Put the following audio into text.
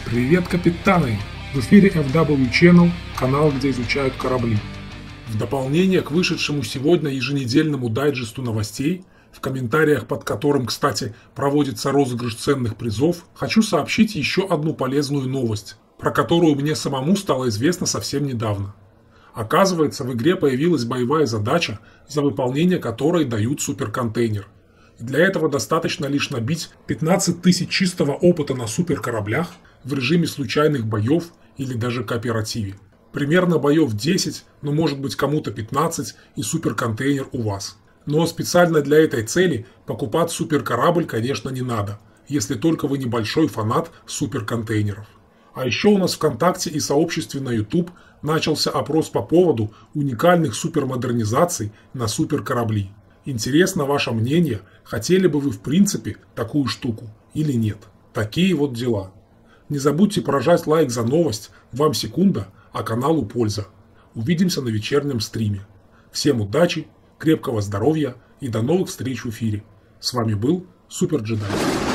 Привет, капитаны! В эфире FW Channel, канал, где изучают корабли. В дополнение к вышедшему сегодня еженедельному дайджесту новостей, в комментариях под которым, кстати, проводится розыгрыш ценных призов, хочу сообщить еще одну полезную новость, про которую мне самому стало известно совсем недавно. Оказывается, в игре появилась боевая задача, за выполнение которой дают суперконтейнер. И для этого достаточно лишь набить 15 тысяч чистого опыта на суперкораблях в режиме случайных боев или даже кооперативе. Примерно боев 10, но может быть кому-то 15 и суперконтейнер у вас. Но специально для этой цели покупать суперкорабль, конечно, не надо, если только вы небольшой фанат суперконтейнеров. А еще у нас ВКонтакте и сообществе на YouTube начался опрос по поводу уникальных супермодернизаций на суперкорабли. Интересно ваше мнение, хотели бы вы в принципе такую штуку или нет? Такие вот дела. Не забудьте прожать лайк за новость, вам секунда, а каналу польза. Увидимся на вечернем стриме. Всем удачи, крепкого здоровья и до новых встреч в эфире. С вами был Супер Джедай.